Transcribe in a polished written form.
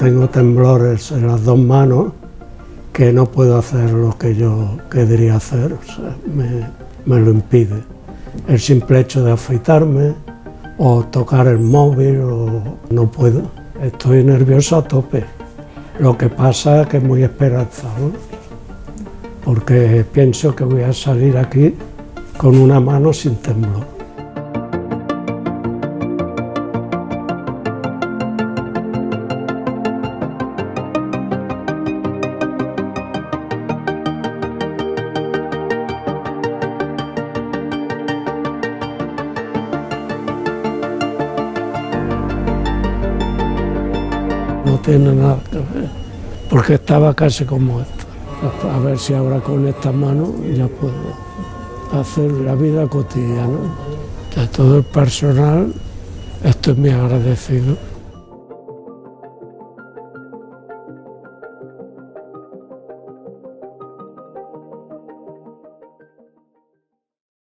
tengo temblores en las dos manos, que no puedo hacer lo que yo querría hacer, o sea, me lo impide. El simple hecho de afeitarme o tocar el móvil, no puedo. Estoy nervioso a tope. Lo que pasa es que es muy esperanzado, porque pienso que voy a salir aquí con una mano sin temblor. No tiene nada que ver, porque estaba casi como esto. A ver si ahora con esta mano ya puedo hacer la vida cotidiana. De todo el personal estoy muy agradecido.